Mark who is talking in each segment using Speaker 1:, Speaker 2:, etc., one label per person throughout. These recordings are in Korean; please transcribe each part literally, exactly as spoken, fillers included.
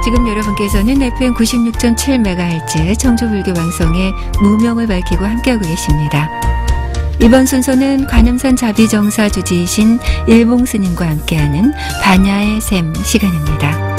Speaker 1: 지금 여러분께서는 에프엠 구십육 점 칠 메가헤르츠 청주불교 방송의 무명을 밝히고 함께하고 계십니다. 이번 순서는 관음산 자비정사 주지이신 일봉 스님과 함께하는 반야의 샘 시간입니다.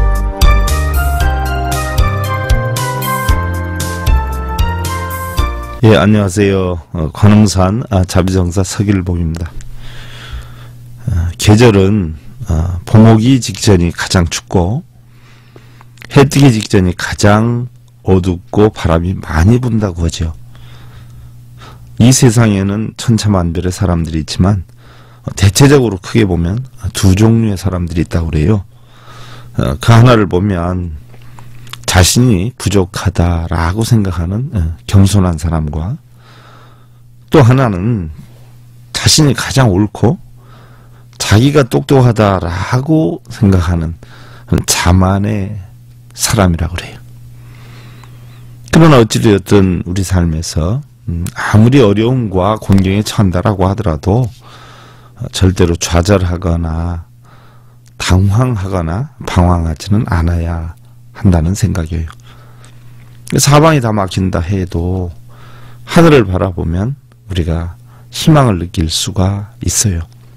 Speaker 2: 예, 안녕하세요. 어, 관음산 아, 자비정사 서길봉입니다. 어, 계절은 어, 봄 오기 직전이 가장 춥고 해 뜨기 직전이 가장 어둡고 바람이 많이 분다고 하죠. 이 세상에는 천차만별의 사람들이 있지만 어, 대체적으로 크게 보면 두 종류의 사람들이 있다고 그래요. 어, 그 하나를 보면 자신이 부족하다라고 생각하는 어, 겸손한 사람과, 또 하나는 자신이 가장 옳고 자기가 똑똑하다라고 생각하는 자만의 사람이라고 그래요. 그러나 어찌되었든 우리 삶에서 음, 아무리 어려움과 곤경에 처한다라고 하더라도 어, 절대로 좌절하거나 당황하거나 방황하지는 않아야 한다는 생각이에요. 사방이 다 막힌다 해도 하늘을 바라보면 우리가 희망을 느낄 수가 있어요.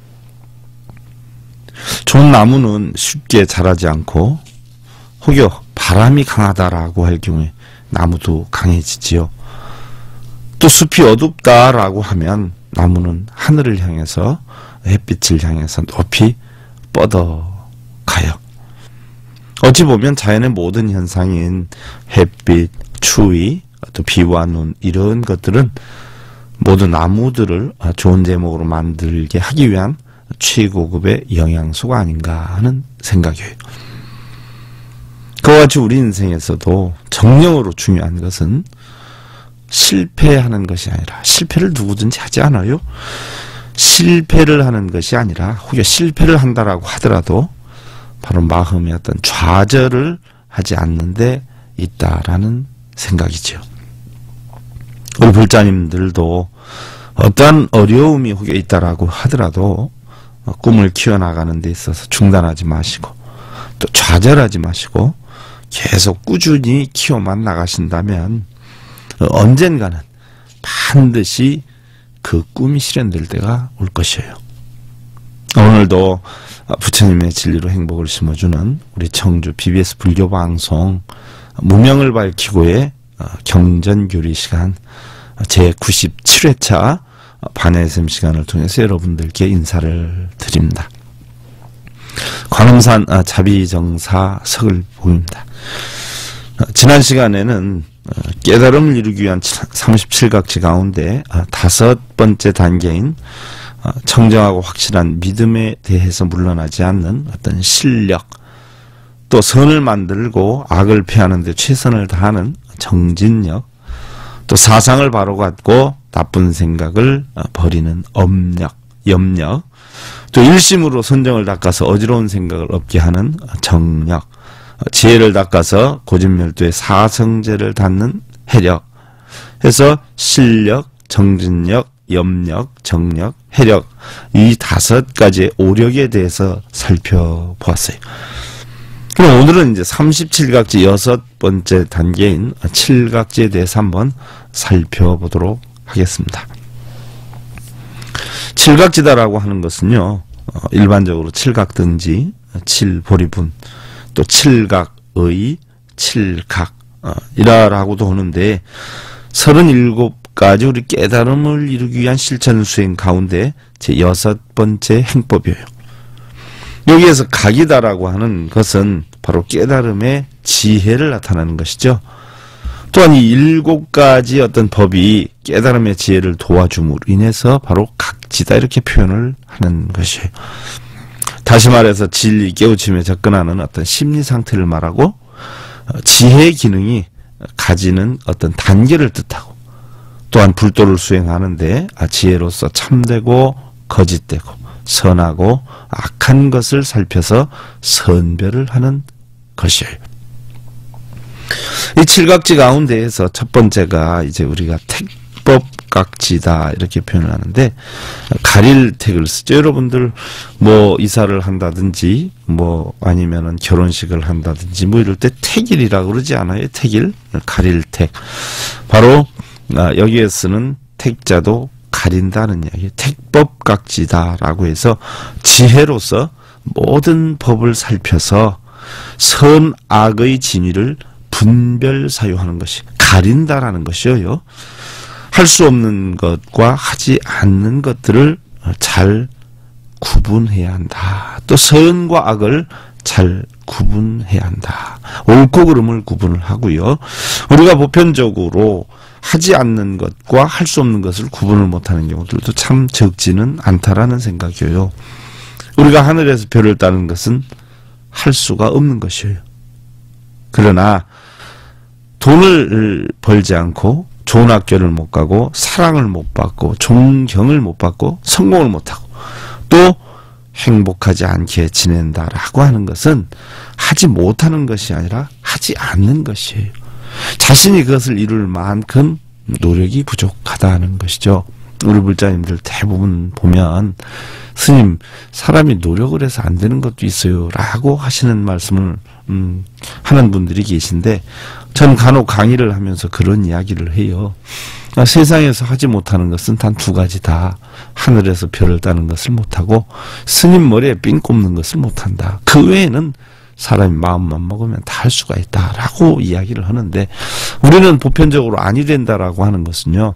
Speaker 2: 좋은 나무는 쉽게 자라지 않고 혹여 바람이 강하다라고 할 경우에 나무도 강해지지요. 또 숲이 어둡다라고 하면 나무는 하늘을 향해서, 햇빛을 향해서 높이 뻗어가요. 어찌 보면 자연의 모든 현상인 햇빛, 추위, 또 비와 눈, 이런 것들은 모두 나무들을 좋은 제목으로 만들게 하기 위한 최고급의 영양소가 아닌가 하는 생각이에요. 그와 같이 우리 인생에서도 정령으로 중요한 것은 실패하는 것이 아니라, 실패를 누구든지 하지 않아요. 실패를 하는 것이 아니라, 혹여 실패를 한다라고 하더라도 바로 마음의 어떤 좌절을 하지 않는 데 있다라는 생각이죠. 우리 불자님들도 어떠한 어려움이 혹여 있다라고 하더라도 꿈을 키워나가는 데 있어서 중단하지 마시고, 또 좌절하지 마시고 계속 꾸준히 키워만 나가신다면 언젠가는 반드시 그 꿈이 실현될 때가 올 것이에요. 오늘도 부처님의 진리로 행복을 심어주는 우리 청주 비비에스 불교방송 무명을 밝히고의 경전교리 시간 제구십칠 회차 반야의 샘 시간을 통해서 여러분들께 인사를 드립니다. 관음산 자비정사 서글봉입니다. 지난 시간에는 깨달음을 이루기 위한 삼십칠 각지 가운데 다섯 번째 단계인 청정하고 확실한 믿음에 대해서 물러나지 않는 어떤 실력, 또 선을 만들고 악을 피하는 데 최선을 다하는 정진력, 또 사상을 바로 갖고 나쁜 생각을 버리는 엄력, 염력, 또 일심으로 선정을 닦아서 어지러운 생각을 없게 하는 정력, 지혜를 닦아서 고진멸도의 사성제를 닫는 해력, 해서 실력, 정진력, 염력, 정력, 해력, 이 다섯 가지의 오력에 대해서 살펴보았어요. 그럼 오늘은 이제 삼십칠 각지 여섯 번째 단계인 칠각지에 대해서 한번 살펴보도록 하겠습니다. 칠각지다라고 하는 것은요, 일반적으로 칠각등지, 칠보리분, 또 칠각의, 칠각이라고도 하는데 서른일곱 가지 우리 깨달음을 이루기 위한 실천 수행 가운데 제 여섯 번째 행법이에요. 여기에서 각이다라고 하는 것은 바로 깨달음의 지혜를 나타내는 것이죠. 또한 이 일곱 가지 어떤 법이 깨달음의 지혜를 도와줌으로 인해서 바로 각지다 이렇게 표현을 하는 것이에요. 다시 말해서 진리 깨우침에 접근하는 어떤 심리 상태를 말하고, 지혜의 기능이 가지는 어떤 단계를 뜻하고, 또한 불도를 수행하는데 지혜로서 참되고 거짓되고 선하고 악한 것을 살펴서 선별을 하는 것이에요. 이 칠각지 가운데에서 첫 번째가 이제 우리가 택, 택법각지다 이렇게 표현을 하는데 가릴 택을 쓰죠. 여러분들 뭐 이사를 한다든지 뭐 아니면은 결혼식을 한다든지 뭐 이럴 때 택일이라고 그러지 않아요? 택일, 가릴 택. 바로 여기에 쓰는 택자도 가린다는 이야기. 택법각지다라고 해서 지혜로서 모든 법을 살펴서 선악의 진위를 분별 사유하는 것이 가린다라는 것이요. 할 수 없는 것과 하지 않는 것들을 잘 구분해야 한다. 또 선과 악을 잘 구분해야 한다. 옳고 그름을 구분을 하고요. 우리가 보편적으로 하지 않는 것과 할 수 없는 것을 구분을 못하는 경우들도 참 적지는 않다라는 생각이에요. 우리가 하늘에서 별을 따는 것은 할 수가 없는 것이에요. 그러나 돈을 벌지 않고 좋은 학교를 못 가고 사랑을 못 받고 존경을 못 받고 성공을 못하고 또 행복하지 않게 지낸다라고 하는 것은 하지 못하는 것이 아니라 하지 않는 것이에요. 자신이 그것을 이룰 만큼 노력이 부족하다는 것이죠. 우리 불자님들 대부분 보면 스님, 사람이 노력을 해서 안 되는 것도 있어요 라고 하시는 말씀을 음, 하는 분들이 계신데 전 간혹 강의를 하면서 그런 이야기를 해요. 아, 세상에서 하지 못하는 것은 단 두 가지다. 하늘에서 별을 따는 것을 못하고 스님 머리에 삥 꼽는 것을 못한다. 그 외에는 사람이 마음만 먹으면 다 할 수가 있다라고 이야기를 하는데 우리는 보편적으로 아니 된다라고 하는 것은요.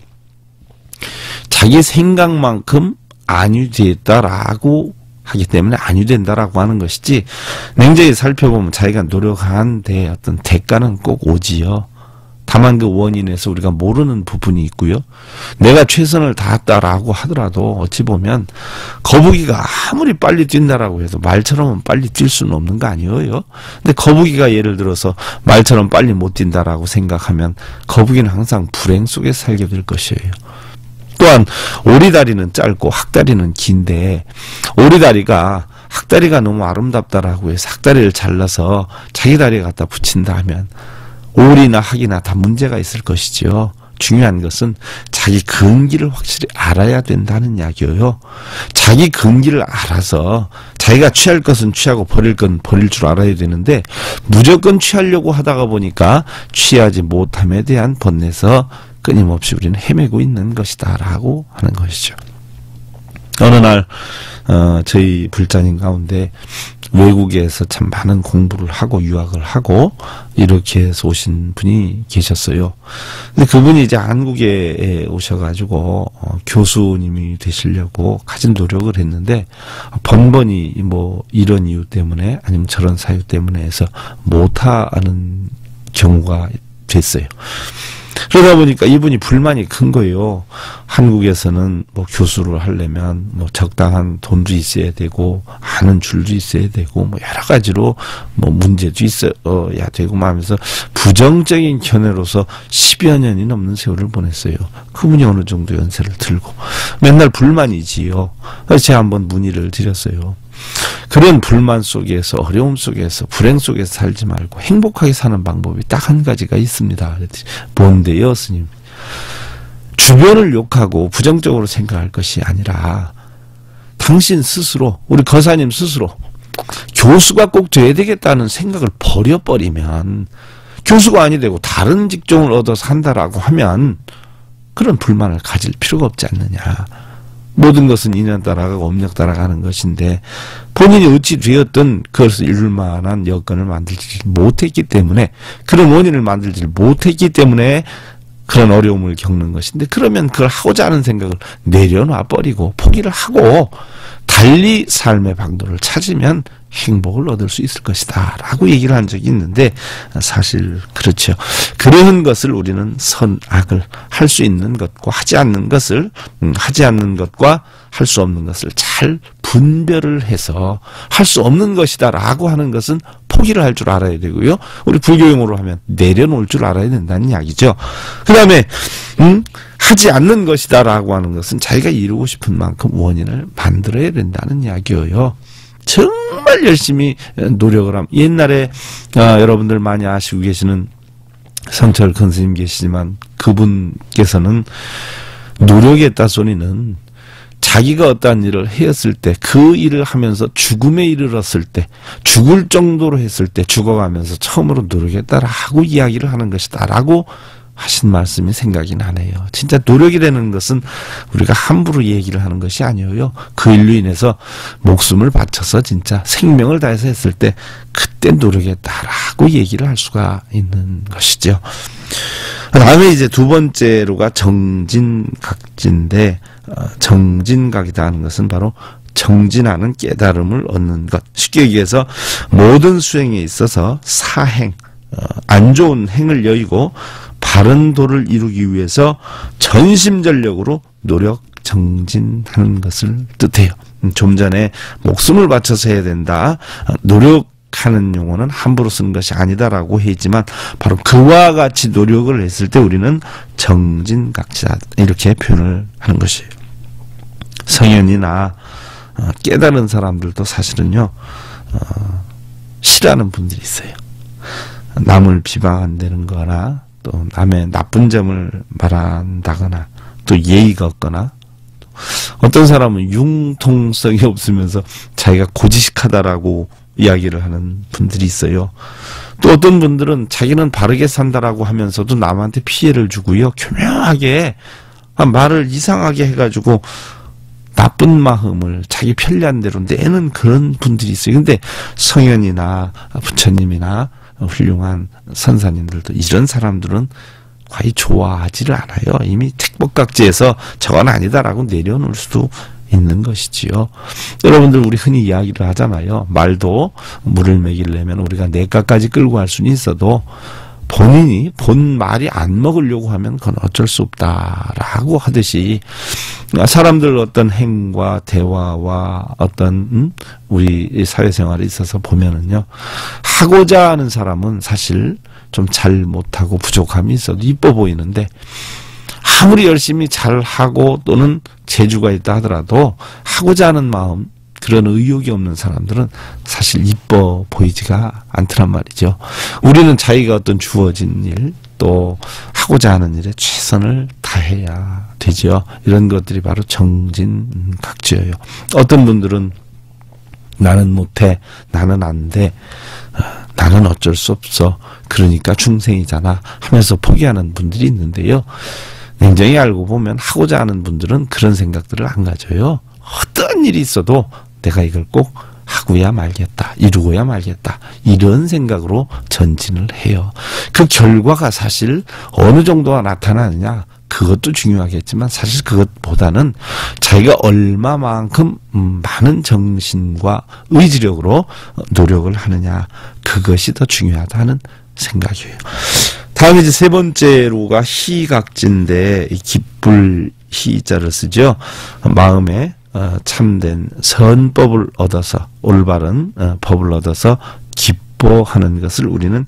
Speaker 2: 자기 생각만큼 아니 됐다라고 하기 때문에 아니 된다라고 하는 것이지 냉정히 살펴보면 자기가 노력한 데 어떤 대가는 꼭 오지요. 다만 그 원인에서 우리가 모르는 부분이 있고요. 내가 최선을 다했다라고 하더라도 어찌 보면 거북이가 아무리 빨리 뛴다라고 해도 말처럼은 빨리 뛸 수는 없는 거 아니에요. 근데 거북이가 예를 들어서 말처럼 빨리 못 뛴다라고 생각하면 거북이는 항상 불행 속에 살게 될 것이에요. 또한 오리다리는 짧고 학다리는 긴데 오리다리가 학다리가 너무 아름답다라고 해서 학다리를 잘라서 자기 다리에 갖다 붙인다 하면 오리나 학이나 다 문제가 있을 것이지요. 중요한 것은 자기 근기를 확실히 알아야 된다는 이야기예요. 자기 근기를 알아서 자기가 취할 것은 취하고 버릴 건 버릴 줄 알아야 되는데 무조건 취하려고 하다가 보니까 취하지 못함에 대한 번뇌에서 끊임없이 우리는 헤매고 있는 것이다 라고 하는 것이죠. 어느 날 어, 저희 불자님 가운데 외국에서 참 많은 공부를 하고 유학을 하고 이렇게 해서 오신 분이 계셨어요. 근데 그분이 이제 한국에 오셔가지고 어, 교수님이 되시려고 가진 노력을 했는데 번번이 뭐 이런 이유 때문에 아니면 저런 사유 때문에 해서 못하는 경우가 됐어요. 그러다 보니까 이분이 불만이 큰 거예요. 한국에서는 뭐 교수를 하려면 뭐 적당한 돈도 있어야 되고 아는 줄도 있어야 되고 뭐 여러 가지로 뭐 문제도 있어야 되고 하면서 부정적인 견해로서 십여 년이 넘는 세월을 보냈어요. 그분이 어느 정도 연세를 들고 맨날 불만이지요. 그래서 제가 한번 문의를 드렸어요. 그런 불만 속에서 어려움 속에서 불행 속에서 살지 말고 행복하게 사는 방법이 딱 한 가지가 있습니다. 뭔데요, 스님? 주변을 욕하고 부정적으로 생각할 것이 아니라 당신 스스로, 우리 거사님 스스로 교수가 꼭 돼야 되겠다는 생각을 버려버리면 교수가 아니 되고 다른 직종을 얻어서 한다라고 하면 그런 불만을 가질 필요가 없지 않느냐. 모든 것은 인연 따라가고 업력 따라가는 것인데 본인이 어찌 되었든 그것을 이룰 만한 여건을 만들지 못했기 때문에 그런 원인을 만들지 못했기 때문에 그런 어려움을 겪는 것인데 그러면 그걸 하고자 하는 생각을 내려놔 버리고 포기를 하고 달리 삶의 방도를 찾으면 행복을 얻을 수 있을 것이다 라고 얘기를 한 적이 있는데 사실 그렇죠. 그런 것을 우리는 선악을 할 수 있는 것과 하지 않는 것을 음, 하지 않는 것과 할 수 없는 것을 잘 분별을 해서 할 수 없는 것이다 라고 하는 것은 포기를 할 줄 알아야 되고요. 우리 불교용어로 하면 내려놓을 줄 알아야 된다는 이야기죠. 그 다음에 음, 하지 않는 것이다 라고 하는 것은 자기가 이루고 싶은 만큼 원인을 만들어야 된다는 이야기예요. 정말 열심히 노력을 함. 옛날에 아, 여러분들 많이 아시고 계시는 성철 큰 스님 계시지만 그분께서는 노력했다 소리는 자기가 어떠한 일을 해었을 때, 그 일을 하면서 죽음에 이르렀을 때, 죽을 정도로 했을 때 죽어가면서 처음으로 노력했다라고 이야기를 하는 것이다라고 하신 말씀이 생각이 나네요. 진짜 노력이라는 것은 우리가 함부로 얘기를 하는 것이 아니에요. 그 일로 인해서 목숨을 바쳐서 진짜 생명을 다해서 했을 때 그때 노력했다라고 얘기를 할 수가 있는 것이죠. 다음에 이제 두 번째로가 정진각지인데, 어, 정진각이다 하는 것은 바로 정진하는 깨달음을 얻는 것. 쉽게 얘기해서 모든 수행에 있어서 사행, 어, 안 좋은 행을 여의고 바른 도를 이루기 위해서 전심전력으로 노력 정진하는 것을 뜻해요. 좀 전에 목숨을 바쳐서 해야 된다, 노력하는 용어는 함부로 쓰는 것이 아니다라고 했지만 바로 그와 같이 노력을 했을 때 우리는 정진각지다 이렇게 표현을 하는 것이에요. 성현이나 깨달은 사람들도 사실은요, 어, 싫어하는 분들이 있어요. 남을 비방한다는 거나 또 남의 나쁜 점을 말한다거나 또 예의가 없거나, 어떤 사람은 융통성이 없으면서 자기가 고지식하다라고 이야기를 하는 분들이 있어요. 또 어떤 분들은 자기는 바르게 산다라고 하면서도 남한테 피해를 주고요, 교묘하게 말을 이상하게 해가지고 나쁜 마음을 자기 편리한 대로 내는 그런 분들이 있어요. 근데 성현이나 부처님이나 훌륭한 선사님들도 이런 사람들은 거의 좋아하지를 않아요. 이미 택법각지에서 저건 아니다라고 내려놓을 수도 있는 것이지요. 여러분들, 우리 흔히 이야기를 하잖아요. 말도 물을 먹이려면 우리가 냇가까지 끌고 갈 수는 있어도 본인이 본 말이 안 먹으려고 하면 그건 어쩔 수 없다라고 하듯이, 사람들 어떤 행과 대화와 어떤 음? 우리 사회생활에 있어서 보면은요, 하고자 하는 사람은 사실 좀 잘 못하고 부족함이 있어도 이뻐 보이는데, 아무리 열심히 잘하고 또는 재주가 있다 하더라도 하고자 하는 마음, 그런 의욕이 없는 사람들은 사실 이뻐 보이지가 않더란 말이죠. 우리는 자기가 어떤 주어진 일, 또 하고자 하는 일에 최선을 다해야 되죠. 이런 것들이 바로 정진각지예요. 어떤 분들은 나는 못해, 나는 안 돼, 나는 어쩔 수 없어, 그러니까 중생이잖아 하면서 포기하는 분들이 있는데요. 냉정히 알고 보면 하고자 하는 분들은 그런 생각들을 안 가져요. 어떤 일이 있어도 내가 이걸 꼭 하고야 말겠다, 이루고야 말겠다, 이런 생각으로 전진을 해요. 그 결과가 사실 어느 정도가 나타나느냐, 그것도 중요하겠지만 사실 그것보다는 자기가 얼마만큼 많은 정신과 의지력으로 노력을 하느냐, 그것이 더 중요하다는 생각이에요. 다음에 이제 세 번째로가 희각지인데, 기쁠 희자를 쓰죠. 마음에 어, 참된 선법을 얻어서, 올바른 어, 법을 얻어서 기뻐하는 것을 우리는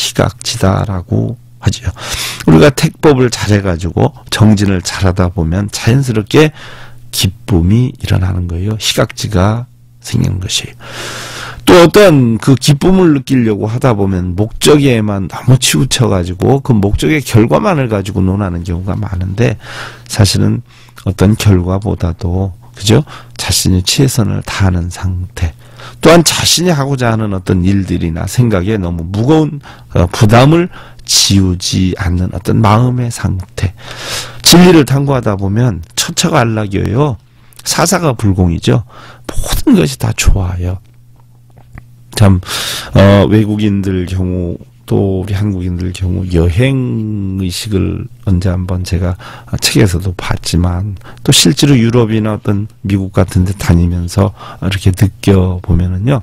Speaker 2: 희각지다라고 하죠. 우리가 택법을 잘해가지고 정진을 잘하다 보면 자연스럽게 기쁨이 일어나는 거예요. 희각지가 생기는 것이에요. 또 어떤 그 기쁨을 느끼려고 하다 보면 목적에만 너무 치우쳐가지고 그 목적의 결과만을 가지고 논하는 경우가 많은데, 사실은 어떤 결과보다도, 그죠? 자신이 최선을 다하는 상태, 또한 자신이 하고자 하는 어떤 일들이나 생각에 너무 무거운 부담을 지우지 않는 어떤 마음의 상태, 진리를 탐구하다 보면 처처가 안락이에요. 사사가 불공이죠. 모든 것이 다 좋아요. 참 어, 외국인들 경우, 또 우리 한국인들 경우 여행 의식을 언제 한번 제가 책에서도 봤지만, 또 실제로 유럽이나 어떤 미국 같은 데 다니면서 이렇게 느껴보면은요,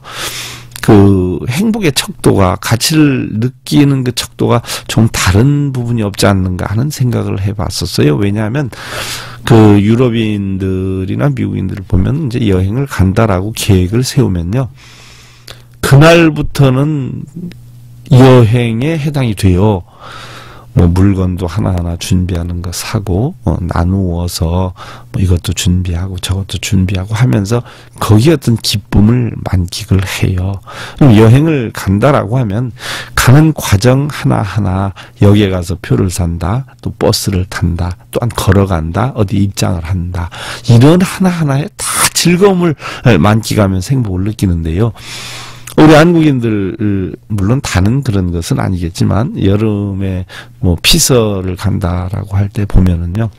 Speaker 2: 그 행복의 척도가, 가치를 느끼는 그 척도가 좀 다른 부분이 없지 않는가 하는 생각을 해봤었어요. 왜냐하면 그 유럽인들이나 미국인들을 보면 이제 여행을 간다라고 계획을 세우면요, 그날부터는 여행에 해당이 돼요. 뭐 물건도 하나하나 준비하는 거 사고 어, 나누어서 뭐 이것도 준비하고 저것도 준비하고 하면서 거기에 어떤 기쁨을 만끽을 해요. 그럼 여행을 간다라고 하면 가는 과정 하나하나 여기에 가서 표를 산다, 또 버스를 탄다, 또한 걸어간다, 어디 입장을 한다, 이런 하나하나에 다 즐거움을 만끽하면서 행복을 느끼는데요. 우리 한국인들 물론 다는 그런 것은 아니겠지만 여름에 뭐 피서를 간다라고 할 때 보면은요,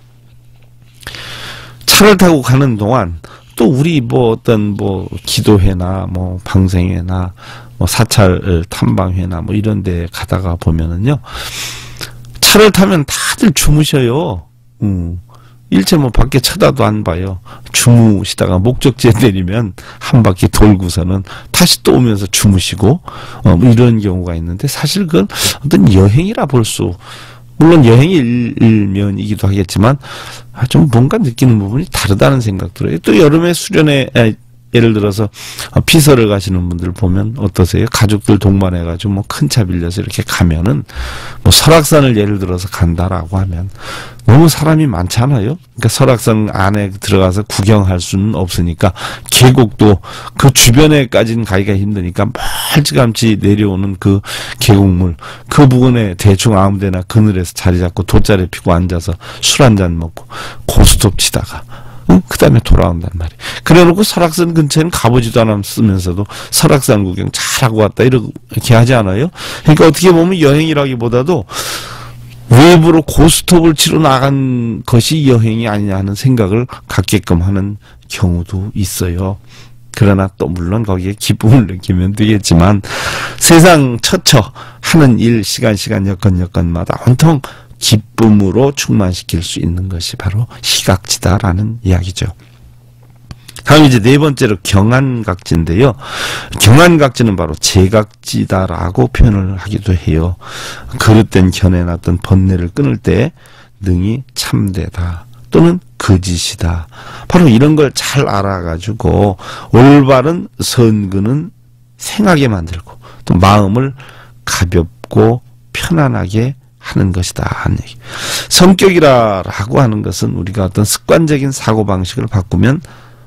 Speaker 2: 차를 타고 가는 동안 또 우리 뭐 어떤 뭐 기도회나 뭐 방생회나 뭐 사찰 탐방회나 뭐 이런 데 가다가 보면은요, 차를 타면 다들 주무셔요. 음. 일체 뭐 밖에 쳐다도 안 봐요. 주무시다가 목적지에 내리면 한 바퀴 돌고서는 다시 또 오면서 주무시고 어, 뭐 이런 경우가 있는데, 사실 그건 어떤 여행이라 볼 수, 물론 여행이 일면이기도 하겠지만 아, 좀 뭔가 느끼는 부분이 다르다는 생각 들어요. 또 여름에 수련회, 예를 들어서 피서를 가시는 분들 보면 어떠세요? 가족들 동반해가지고 뭐 큰 차 빌려서 이렇게 가면은, 뭐 설악산을 예를 들어서 간다라고 하면 너무 사람이 많잖아요. 그러니까 설악산 안에 들어가서 구경할 수는 없으니까 계곡도 그 주변에까지는 가기가 힘드니까 멀찌감치 내려오는 그 계곡물, 그 부근에 대충 아무데나 그늘에서 자리 잡고 돗자리 피고 앉아서 술 한잔 먹고 고스톱 치다가 응? 그 다음에 돌아온단 말이에요. 그래 놓고 설악산 근처에는 가보지도 않았으면서도 설악산 구경 잘하고 왔다 이렇게 하지 않아요? 그러니까 어떻게 보면 여행이라기보다도 외부로 고스톱을 치러 나간 것이 여행이 아니냐 하는 생각을 갖게끔 하는 경우도 있어요. 그러나 또 물론 거기에 기쁨을 느끼면 되겠지만, 세상 처처 하는 일, 시간 시간 여건 여건마다 온통 기쁨으로 충만시킬 수 있는 것이 바로 희각지다라는 이야기죠. 다음 이제 네 번째로 경안각지인데요. 경안각지는 바로 제각지다라고 표현을 하기도 해요. 그릇된 견에 났던 번뇌를 끊을 때 능히 참되다, 또는 거짓이다. 바로 이런 걸 잘 알아가지고 올바른 선근은 생하게 만들고 또 마음을 가볍고 편안하게 하는 것이다 하는 얘기. 성격이라고 하는 것은 우리가 어떤 습관적인 사고방식을 바꾸면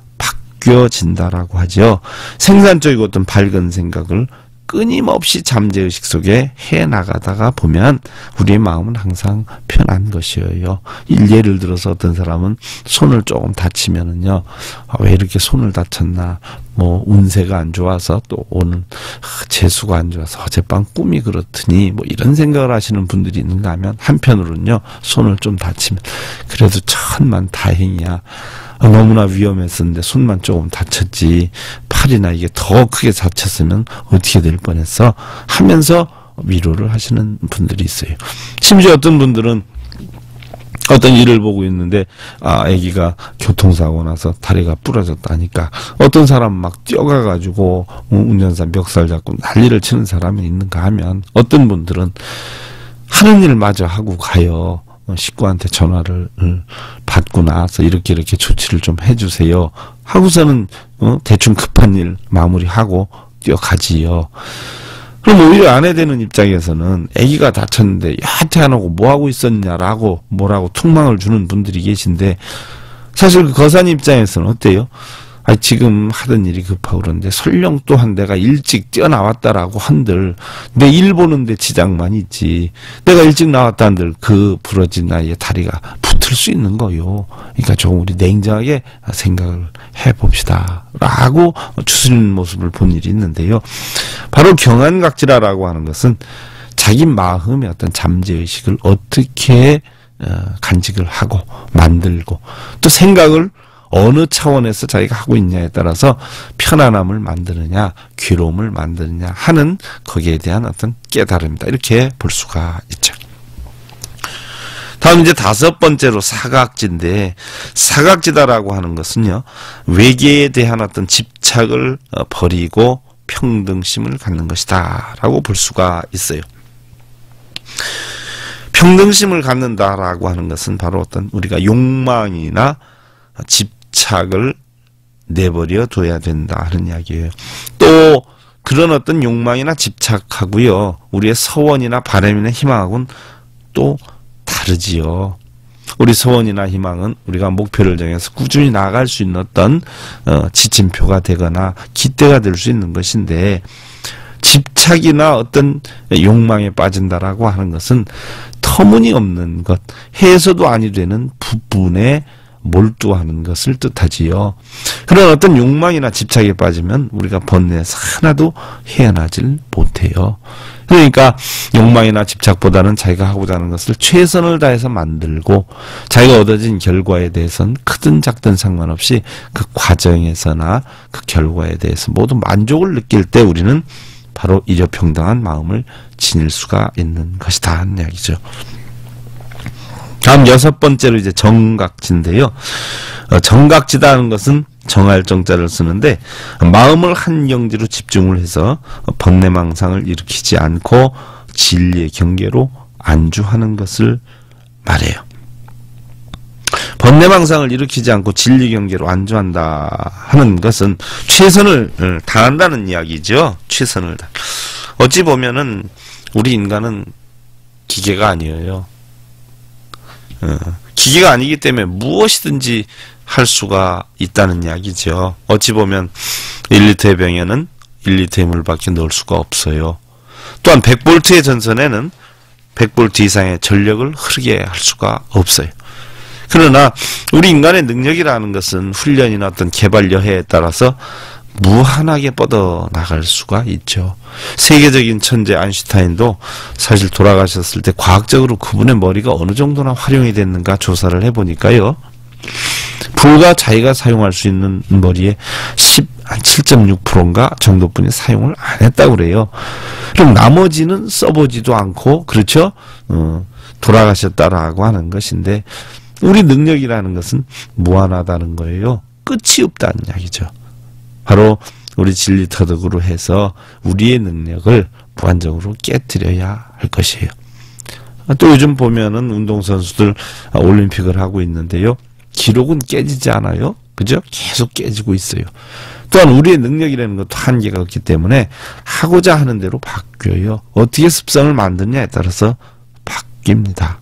Speaker 2: 바뀌어진다라고 하죠. 생산적이고 어떤 밝은 생각을 끊임없이 잠재의식 속에 해나가다가 보면 우리의 마음은 항상 편한 것이에요. 예를 들어서 어떤 사람은 손을 조금 다치면은요, 아, 왜 이렇게 손을 다쳤나, 뭐 운세가 안 좋아서, 또 오늘 아, 재수가 안 좋아서 어젯밤 꿈이 그렇더니, 뭐 이런 생각을 하시는 분들이 있는가 하면, 한편으로는요, 손을 좀 다치면 그래도 천만 다행이야, 아, 너무나 위험했었는데 손만 조금 다쳤지, 팔이나 이게 더 크게 다쳤으면 어떻게 될 뻔했어 하면서 위로를 하시는 분들이 있어요. 심지어 어떤 분들은 어떤 일을 보고 있는데, 아, 아기가 교통사고 나서 다리가 부러졌다니까 어떤 사람 막 뛰어가가지고 운전사 멱살 잡고 난리를 치는 사람이 있는가 하면, 어떤 분들은 하는 일 마저 하고 가요. 식구한테 전화를 받고 나서 이렇게 이렇게 조치를 좀 해주세요 하고서는 어, 대충 급한 일 마무리하고 뛰어가지요. 그럼 오히려 아내 되는 입장에서는 아기가 다쳤는데 야태 안 하고 뭐하고 있었냐라고 뭐라고 퉁망을 주는 분들이 계신데, 사실 그 거산 입장에서는 어때요? 아, 지금 하던 일이 급하고 그런데 설령 또한 내가 일찍 뛰어나왔다라고 한들 내 일 보는데 지장만 있지, 내가 일찍 나왔다 한들 그 부러진 나이에 다리가 붙을 수 있는 거요. 그러니까 조금 우리 냉정하게 생각을 해봅시다 라고 추스리는 모습을 본 일이 있는데요. 바로 경안각지라라고 하는 것은 자기 마음의 어떤 잠재의식을 어떻게 간직을 하고 만들고, 또 생각을 어느 차원에서 자기가 하고 있냐에 따라서 편안함을 만드느냐 괴로움을 만드느냐 하는 거기에 대한 어떤 깨달음이다, 이렇게 볼 수가 있죠. 다음 이제 다섯 번째로 사각지인데, 사각지다라고 하는 것은요, 외계에 대한 어떤 집착을 버리고 평등심을 갖는 것이다 라고 볼 수가 있어요. 평등심을 갖는다라고 하는 것은 바로 어떤 우리가 욕망이나 집착을 내버려 둬야 된다 하는 이야기예요. 또 그런 어떤 욕망이나 집착하고요, 우리의 서원이나 바람이나 희망하고는 또 다르지요. 우리 소원이나 희망은 우리가 목표를 정해서 꾸준히 나아갈 수 있는 어떤 어, 지침표가 되거나 깃대가 될 수 있는 것인데, 집착이나 어떤 욕망에 빠진다라고 하는 것은 터무니없는 것, 해서도 아니 되는 부분에 몰두하는 것을 뜻하지요. 그런 어떤 욕망이나 집착에 빠지면 우리가 번뇌에서 하나도 헤어나질 못해요. 그러니까 욕망이나 집착보다는 자기가 하고자 하는 것을 최선을 다해서 만들고, 자기가 얻어진 결과에 대해서는 크든 작든 상관없이 그 과정에서나 그 결과에 대해서 모두 만족을 느낄 때 우리는 바로 이저평등한 마음을 지닐 수가 있는 것이다 하는 이야기죠. 다음 여섯 번째로 이제 정각지인데요. 어, 정각지다는 것은 정할 정자를 쓰는데, 마음을 한 경지로 집중을 해서 번뇌망상을 일으키지 않고 진리의 경계로 안주하는 것을 말해요. 번뇌망상을 일으키지 않고 진리 경계로 안주한다 하는 것은 최선을 다한다는 이야기죠. 최선을 다. 어찌 보면은 우리 인간은 기계가 아니에요. 어, 기계가 아니기 때문에 무엇이든지 할 수가 있다는 이야기죠. 어찌 보면 일 리터의 병에는 일 리터의 물밖에 넣을 수가 없어요. 또한 백 볼트의 전선에는 백 볼트 이상의 전력을 흐르게 할 수가 없어요. 그러나 우리 인간의 능력이라는 것은 훈련이나 어떤 개발 여해에 따라서 무한하게 뻗어나갈 수가 있죠. 세계적인 천재 아인슈타인도 사실 돌아가셨을 때 과학적으로 그분의 머리가 어느 정도나 활용이 됐는가 조사를 해보니까요, 불과 자기가 사용할 수 있는 머리의 칠 점 육 퍼센트인가 정도뿐이 사용을 안 했다고 그래요. 그럼 나머지는 써보지도 않고, 그렇죠? 어, 돌아가셨다라고 하는 것인데, 우리 능력이라는 것은 무한하다는 거예요. 끝이 없다는 이야기죠. 바로 우리 진리 터득으로 해서 우리의 능력을 무한적으로 깨뜨려야 할 것이에요. 또 요즘 보면은 운동선수들 올림픽을 하고 있는데요, 기록은 깨지지 않아요. 그죠? 계속 깨지고 있어요. 또한 우리의 능력이라는 것도 한계가 없기 때문에 하고자 하는 대로 바뀌어요. 어떻게 습성을 만드냐에 따라서 바뀝니다.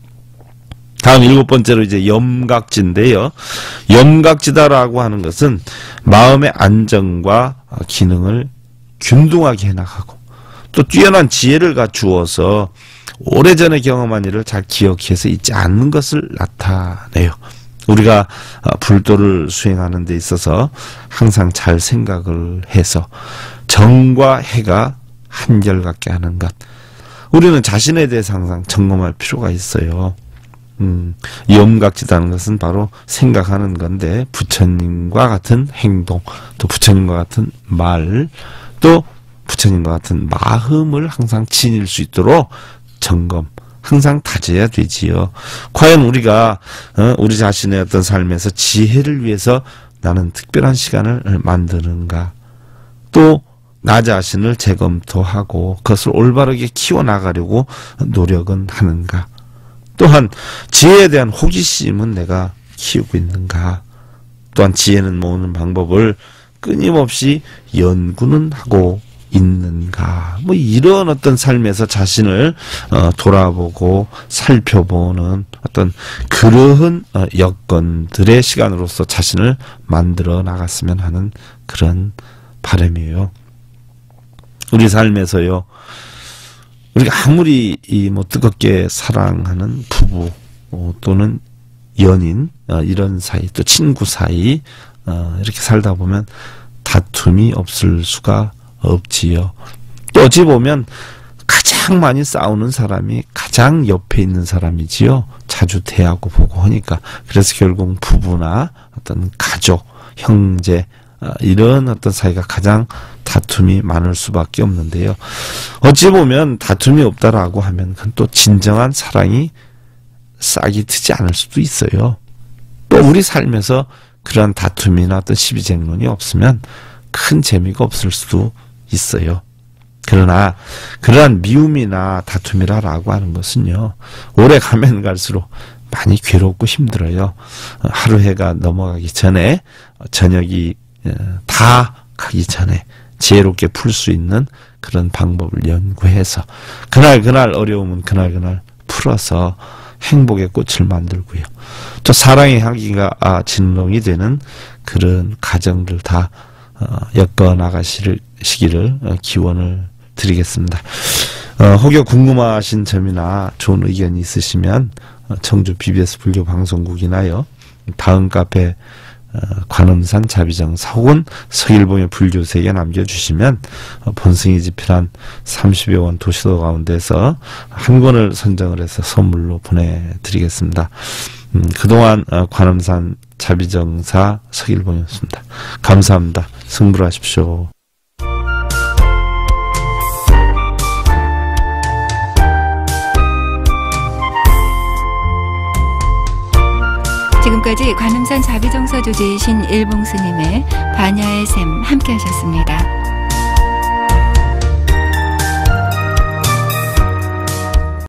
Speaker 2: 다음 일곱 번째로 이제 염각지인데요. 염각지다라고 하는 것은 마음의 안정과 기능을 균등하게 해나가고, 또 뛰어난 지혜를 갖추어서 오래전에 경험한 일을 잘 기억해서 잊지 않는 것을 나타내요. 우리가 불도를 수행하는 데 있어서 항상 잘 생각을 해서 정과 해가 한결같게 하는 것, 우리는 자신에 대해서 항상 점검할 필요가 있어요. 음, 염각지다는 것은 바로 생각하는 건데, 부처님과 같은 행동, 또 부처님과 같은 말, 또 부처님과 같은 마음을 항상 지닐 수 있도록 점검, 항상 다져야 되지요. 과연 우리가 어, 우리 자신의 어떤 삶에서 지혜를 위해서 나는 특별한 시간을 만드는가, 또 나 자신을 재검토하고 그것을 올바르게 키워나가려고 노력은 하는가, 또한 지혜에 대한 호기심은 내가 키우고 있는가, 또한 지혜는 모으는 방법을 끊임없이 연구는 하고 있는가, 뭐 이런 어떤 삶에서 자신을 어, 돌아보고 살펴보는 어떤 그러한 어, 여건들의 시간으로서 자신을 만들어 나갔으면 하는 그런 바람이에요. 우리 삶에서요, 우리가 아무리 이 뭐 뜨겁게 사랑하는 부부 어, 또는 연인 어, 이런 사이, 또 친구 사이 어, 이렇게 살다 보면 다툼이 없을 수가 없지요. 또 어찌 보면 가장 많이 싸우는 사람이 가장 옆에 있는 사람이지요. 자주 대하고 보고 하니까. 그래서 결국 부부나 어떤 가족, 형제 어, 이런 어떤 사이가 가장 다툼이 많을 수밖에 없는데요. 어찌 보면 다툼이 없다라고 하면 그건 또 진정한 사랑이 싹이 트지 않을 수도 있어요. 또 우리 삶에서 그런 다툼이나 어떤 시비쟁론이 없으면 큰 재미가 없을 수도 있어요. 그러나 그러한 미움이나 다툼이라고 하는 것은요, 오래 가면 갈수록 많이 괴롭고 힘들어요. 하루 해가 넘어가기 전에, 저녁이 다 가기 전에 지혜롭게 풀 수 있는 그런 방법을 연구해서 그날 그날 어려움은 그날 그날 풀어서 행복의 꽃을 만들고요. 또 사랑의 향기가 아, 진동이 되는 그런 가정들 다 어, 엮어 나가시기를 어, 기원을 드리겠습니다. 어, 혹여 궁금하신 점이나 좋은 의견이 있으시면 어, 청주 비비에스 불교 방송국이나요 다음 카페 어, 관음산 자비정사 혹은 서일봉의 불교세계 남겨주시면 어, 본승이 집필한 삼십여 권 도시도 가운데서 한 권을 선정을 해서 선물로 보내드리겠습니다. 음, 그동안 어, 관음산 자비정사 서일봉이었습니다. 감사합니다. 승불하십시오.
Speaker 1: 지금까지 관음산 자비정사 주지이신 일봉스님의 반야의 샘 함께 하셨습니다.